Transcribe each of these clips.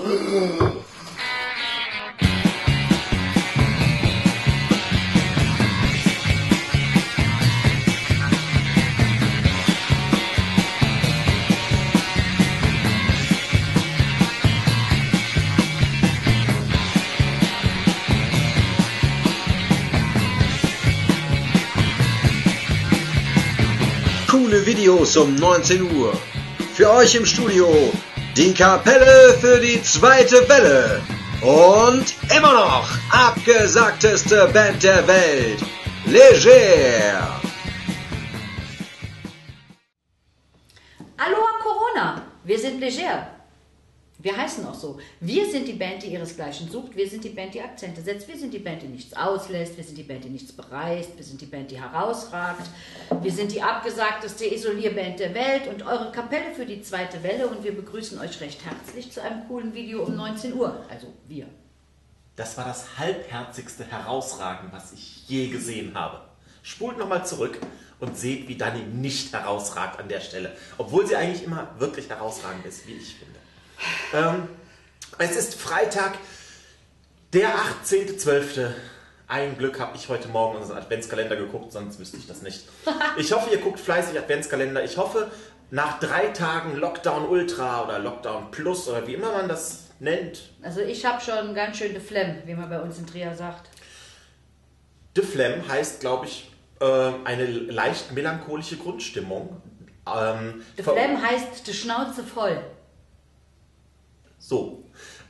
Coole Videos um 19 Uhr. Für euch im Studio die Kapelle für die zweite Welle. Und immer noch abgesagteste Band der Welt, Leger. Aloha Corona, wir sind Leger. Wir heißen auch so. Wir sind die Band, die ihresgleichen sucht. Wir sind die Band, die Akzente setzt. Wir sind die Band, die nichts auslässt. Wir sind die Band, die nichts bereist. Wir sind die Band, die herausragt. Wir sind die abgesagteste Isolierband der Welt und eure Kapelle für die zweite Welle. Und wir begrüßen euch recht herzlich zu einem coolen Video um 19 Uhr. Also wir. Das war das halbherzigste Herausragen, was ich je gesehen habe. Spult nochmal zurück und seht, wie Dani nicht herausragt an der Stelle. Obwohl sie eigentlich immer wirklich herausragend ist, wie ich finde. Es ist Freitag, der 18.12. Ein Glück habe ich heute Morgen unseren Adventskalender geguckt, sonst wüsste ich das nicht. Ich hoffe, ihr guckt fleißig Adventskalender. Ich hoffe, nach 3 Tagen Lockdown Ultra oder Lockdown Plus oder wie immer man das nennt. Also ich habe schon ganz schön de Flem, wie man bei uns in Trier sagt. De Flem heißt, glaube ich, eine leicht melancholische Grundstimmung. De Flem heißt de Schnauze voll. So,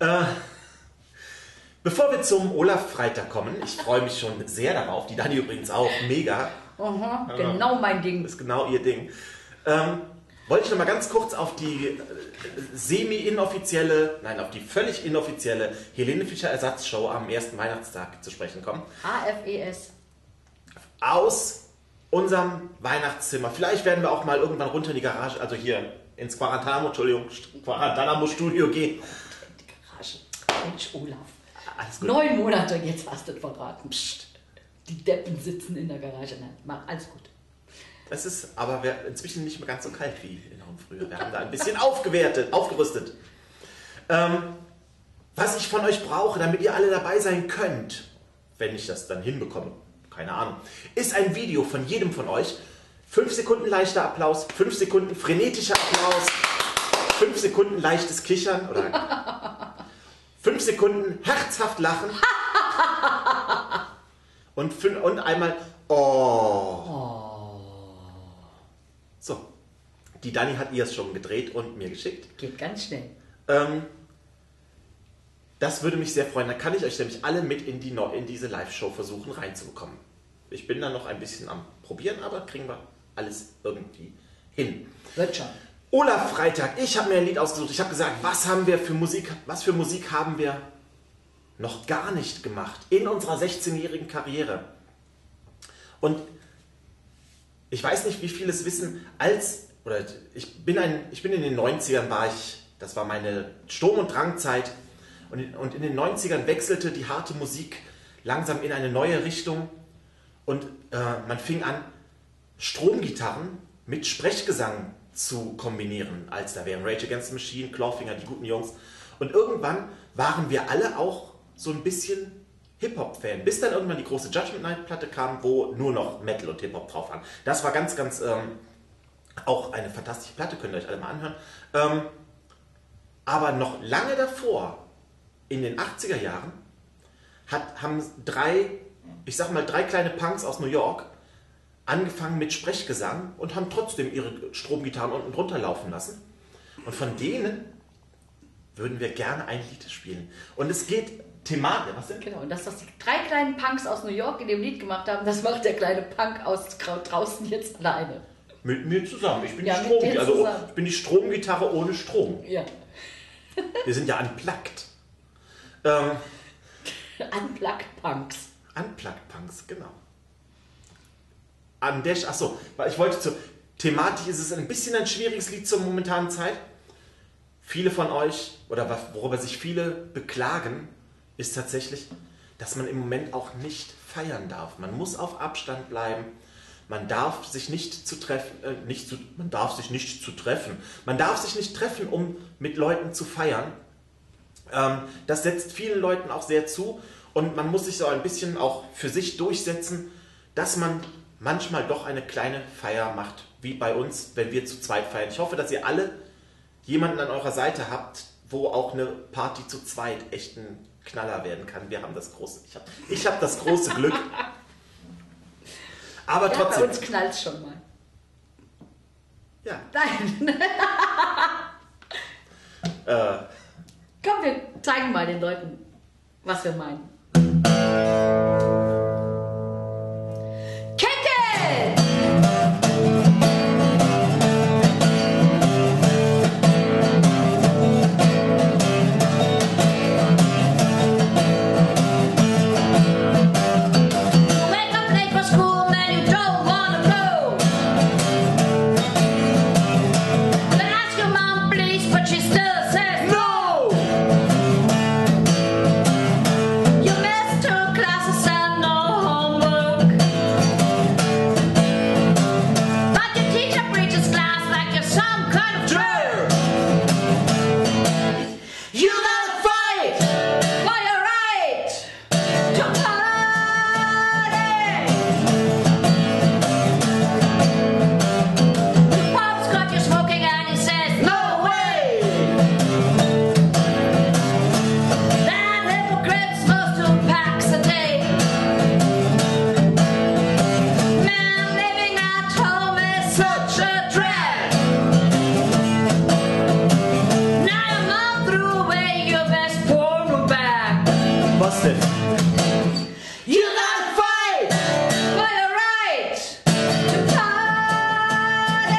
bevor wir zum Olaf-Freitag kommen, ich freue mich schon sehr darauf, die Dani übrigens auch, mega. Aha, genau mein Ding. Das ist genau ihr Ding. Wollte ich noch mal ganz kurz auf die auf die völlig inoffizielle Helene Fischer Ersatzshow am ersten Weihnachtstag zu sprechen kommen. AFES. Aus unserem Weihnachtszimmer. Vielleicht werden wir auch mal irgendwann runter in die Garage, also hier ins Quarantanamo-Studio gehen. Die Garage. Mensch, Olaf. Alles gut. 9 Monate, jetzt hast du es verraten. Psst. Die Deppen sitzen in der Garage. Nein, mach alles gut. Es ist aber inzwischen nicht mehr ganz so kalt wie in früher. Wir haben da ein bisschen aufgerüstet. Was ich von euch brauche, damit ihr alle dabei sein könnt, wenn ich das dann hinbekomme, keine Ahnung, ist ein Video von jedem von euch. 5 Sekunden leichter Applaus, 5 Sekunden frenetischer Applaus, 5 Sekunden leichtes Kichern oder 5 Sekunden herzhaft lachen und einmal So, die Dani hat ihr es schon gedreht und mir geschickt. Geht ganz schnell. Das würde mich sehr freuen. Dann kann ich euch nämlich alle mit in diese Live-Show versuchen reinzubekommen. Ich bin da noch ein bisschen am Probieren, aber kriegen wir alles irgendwie hin. Wird schon. Olaf Freitag, ich habe mir ein Lied ausgesucht. Ich habe gesagt, was für Musik haben wir noch gar nicht gemacht in unserer 16-jährigen Karriere. Und ich weiß nicht, wie viele es wissen, ich bin in den 90ern das war meine Sturm- und Drangzeit. Und in den 90ern wechselte die harte Musik langsam in eine neue Richtung. Und man fing an, Stromgitarren mit Sprechgesang zu kombinieren, als da wären Rage Against the Machine, Clawfinger, die guten Jungs. Und irgendwann waren wir alle auch so ein bisschen Hip-Hop-Fan, bis dann irgendwann die große Judgment Night-Platte kam, wo nur noch Metal und Hip-Hop drauf waren. Das war ganz, ganz auch eine fantastische Platte, könnt ihr euch alle mal anhören. Aber noch lange davor, in den 80er Jahren, haben 3 kleine Punks aus New York angefangen mit Sprechgesang und haben trotzdem ihre Stromgitarren unten drunter laufen lassen. Und von denen würden wir gerne ein Lied spielen. Und es geht thematisch. Was denn? Genau, und das, was die 3 kleinen Punks aus New York in dem Lied gemacht haben, das macht der kleine Punk aus draußen jetzt alleine. Mit mir zusammen. Ich bin, ich bin die Stromgitarre ohne Strom. Ja. Wir sind ja unplugged. Unplugged Punks. Unplugged Punks, genau. Ich wollte thematisch ist es ein bisschen ein schwieriges Lied zur momentanen Zeit. Viele von euch, oder worüber sich viele beklagen, ist tatsächlich, dass man im Moment auch nicht feiern darf. Man muss auf Abstand bleiben. Man darf sich nicht treffen. Man darf sich nicht treffen, um mit Leuten zu feiern. Das setzt vielen Leuten auch sehr zu und man muss sich so ein bisschen auch für sich durchsetzen, dass man manchmal doch eine kleine Feier macht, wie bei uns, wenn wir zu zweit feiern. Ich hoffe, dass ihr alle jemanden an eurer Seite habt, wo auch eine Party zu zweit echt ein Knaller werden kann. Wir haben das große, ich hab das große Glück. Aber Ja, trotzdem. bei uns knallt es schon mal. Ja. Nein. Komm, wir zeigen mal den Leuten, was wir meinen. Kette! Wake up late for school, man, you don't wanna go. But ask your mom, please, but she still says no. You missed 2 classes and no homework. But your teacher preaches class like you're some kind of jerk. You gotta fight for your right to party. Your pop's got you smoking and he says, no way. That hypocrite smokes 2 packs a day. Man, living at home is such a drag. Now your mom threw away your best porno bag. Was denn? You gotta fight for your right to party.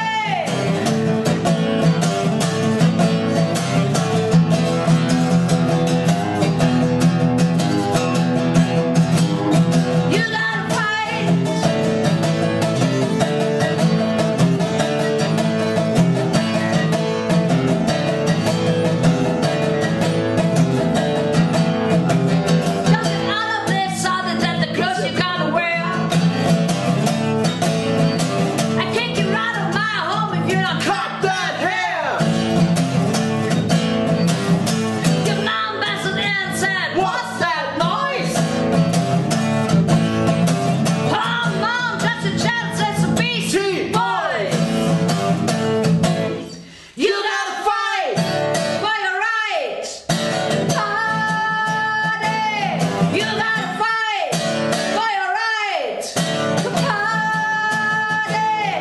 You gotta fight. Nothing out of this other than the clothes you gotta wear. I kick you out of my home if you don't cut that hair. Your mom busted in and said, what's that noise? Oh, mom, just a chance, it's a beastie boy. You gotta fight for your right to party. You gotta fight for your right to party.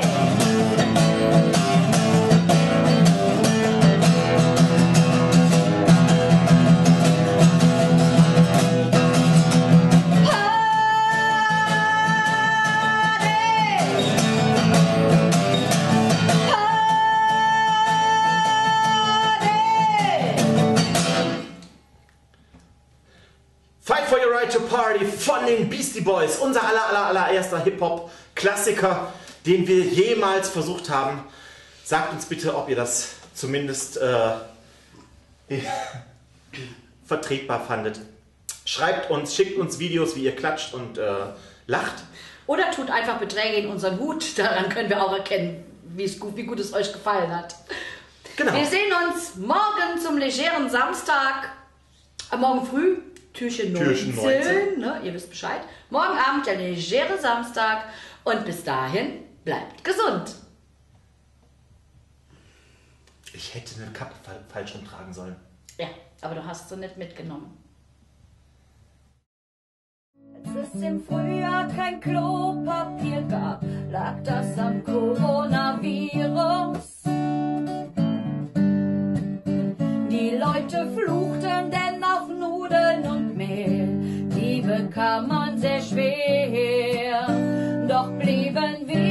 Fight for your right to party von den Beastie Boys. Unser allererster Hip-Hop-Klassiker, den wir jemals versucht haben. Sagt uns bitte, ob ihr das zumindest vertretbar fandet. Schreibt uns, schickt uns Videos, wie ihr klatscht und lacht. Oder tut einfach Beträge in unseren Hut, daran können wir auch erkennen, wie gut es euch gefallen hat. Genau. Wir sehen uns morgen zum legeren Samstag, morgen früh, Türchen 19, ne, ihr wisst Bescheid. Morgen Abend der legere Samstag und bis dahin bleibt gesund. Ich hätte eine Kappe falsch rumtragen sollen. Ja, aber du hast sie nicht mitgenommen. Als es im Frühjahr kein Klopapier gab, lag das am Coronavirus. Die Leute fluchten denn auf Nudeln und Mehl, die bekam man sehr schwer, doch blieben wir